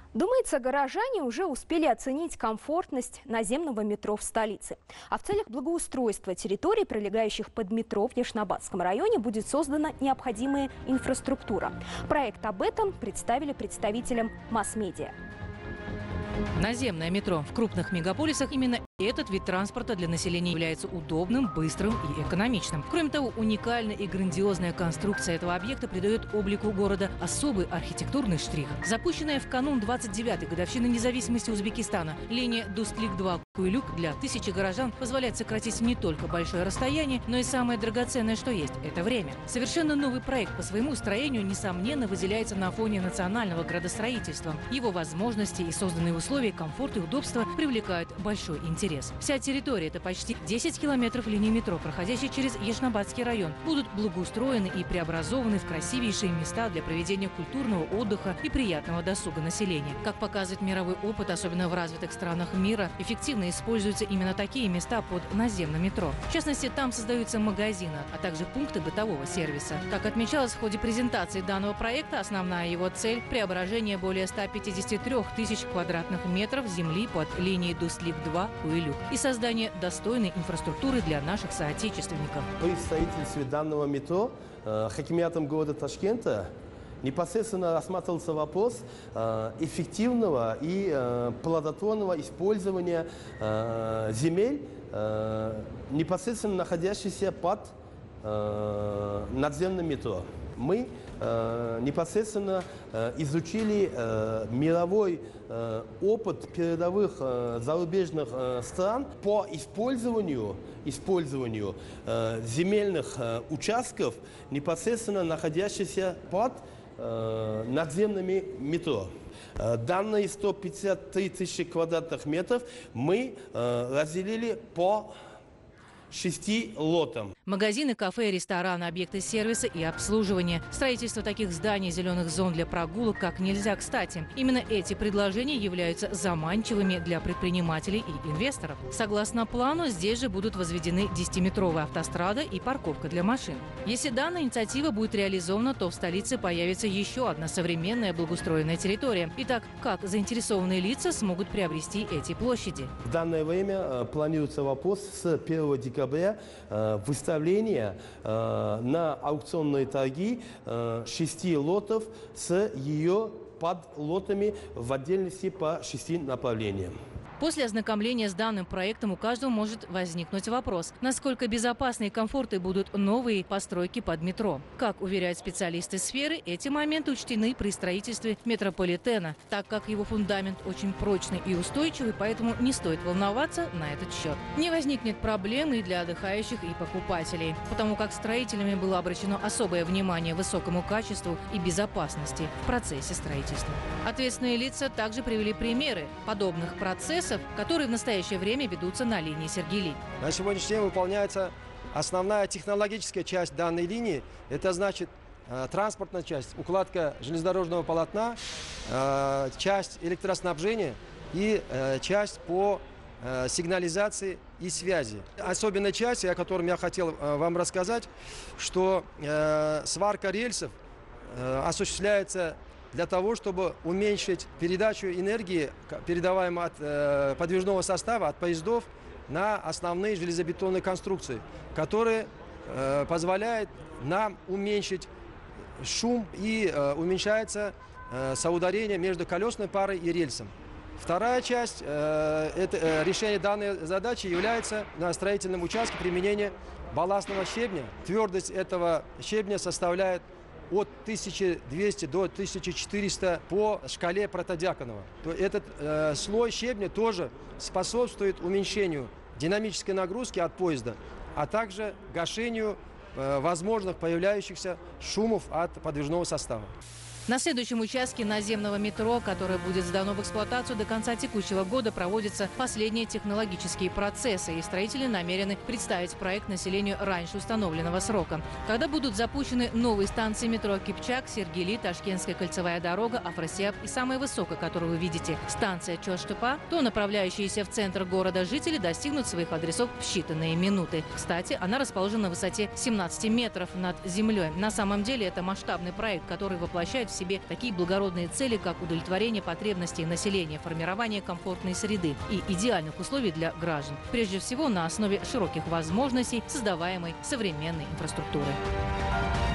Думается, горожане уже успели оценить комфортность наземного метро в столице. А в целях благоустройства территорий, прилегающих под метро в Яшнобадском районе, будет создана необходимая инфраструктура. Проект об этом представили представителям масс-медиа. Наземное метро в крупных мегаполисах именно этот вид транспорта для населения является удобным, быстрым и экономичным. Кроме того, уникальная и грандиозная конструкция этого объекта придает облику города особый архитектурный штрих. Запущенная в канун 29-й годовщины независимости Узбекистана, линия Дустлик-2 Куйлюк для тысячи горожан позволяет сократить не только большое расстояние, но и самое драгоценное, что есть – это время. Совершенно новый проект по своему строению, несомненно, выделяется на фоне национального градостроительства. Его возможности и созданные условия, комфорт и удобство привлекают большой интерес. Вся территория – это почти 10 километров линии метро, проходящей через Яшнобадский район, будут благоустроены и преобразованы в красивейшие места для проведения культурного отдыха и приятного досуга населения. Как показывает мировой опыт, особенно в развитых странах мира, эффективно используются именно такие места под наземным метро. В частности, там создаются магазины, а также пункты бытового сервиса. Как отмечалось в ходе презентации данного проекта, основная его цель – преображение более 153 тысяч квадратных метров земли под линией Дустлик-2 Куйлюк и создание достойной инфраструктуры для наших соотечественников. При строительстве данного метро хакимиатом города Ташкента непосредственно рассматривался вопрос эффективного и плодотворного использования земель, непосредственно находящихся под надземным метро. Мы непосредственно изучили мировой опыт передовых зарубежных стран по использованию земельных участков, непосредственно находящихся под надземными метро. Данные 153 тысячи квадратных метров мы разделили по 6 лотам. Магазины, кафе, рестораны, объекты сервиса и обслуживания. Строительство таких зданий, зеленых зон для прогулок как нельзя кстати. Именно эти предложения являются заманчивыми для предпринимателей и инвесторов. Согласно плану, здесь же будут возведены 10-метровая автострада и парковка для машин. Если данная инициатива будет реализована, то в столице появится еще одна современная благоустроенная территория. Итак, как заинтересованные лица смогут приобрести эти площади? В данное время планируется вопрос с 1 декабря выставления на аукционные торги 6 лотов с ее подлотами в отдельности по 6 направлениям. После ознакомления с данным проектом у каждого может возникнуть вопрос, насколько безопасны и комфортны будут новые постройки под метро. Как уверяют специалисты сферы, эти моменты учтены при строительстве метрополитена, так как его фундамент очень прочный и устойчивый, поэтому не стоит волноваться на этот счет. Не возникнет проблем и для отдыхающих, и покупателей, потому как строителями было обращено особое внимание высокому качеству и безопасности в процессе строительства. Ответственные лица также привели примеры подобных процессов, которые в настоящее время ведутся на линии Сергели. На сегодняшний день выполняется основная технологическая часть данной линии. Это значит транспортная часть, укладка железнодорожного полотна, часть электроснабжения и часть по сигнализации и связи. Особенная часть, о которой я хотел вам рассказать, что сварка рельсов осуществляется для того, чтобы уменьшить передачу энергии, передаваемой от подвижного состава, от поездов, на основные железобетонные конструкции, которые позволяют нам уменьшить шум и уменьшается соударение между колесной парой и рельсом. Вторая часть решения данной задачи является на строительном участке применение балластного щебня. Твердость этого щебня составляет от 1200 до 1400 по шкале Протодиаконова. Этот слой щебня тоже способствует уменьшению динамической нагрузки от поезда, а также гашению возможных появляющихся шумов от подвижного состава. На следующем участке наземного метро, которое будет сдано в эксплуатацию до конца текущего года, проводятся последние технологические процессы, и строители намерены представить проект населению раньше установленного срока. Когда будут запущены новые станции метро Кипчак, Сергели, Ташкентская кольцевая дорога, Афросиаб и самая высокая, которую вы видите, станция Чоштыпа, то направляющиеся в центр города жители достигнут своих адресов в считанные минуты. Кстати, она расположена на высоте 17 метров над землей. На самом деле это масштабный проект, который воплощает в себе такие благородные цели, как удовлетворение потребностей населения, формирование комфортной среды и идеальных условий для граждан. Прежде всего, на основе широких возможностей, создаваемой современной инфраструктуры.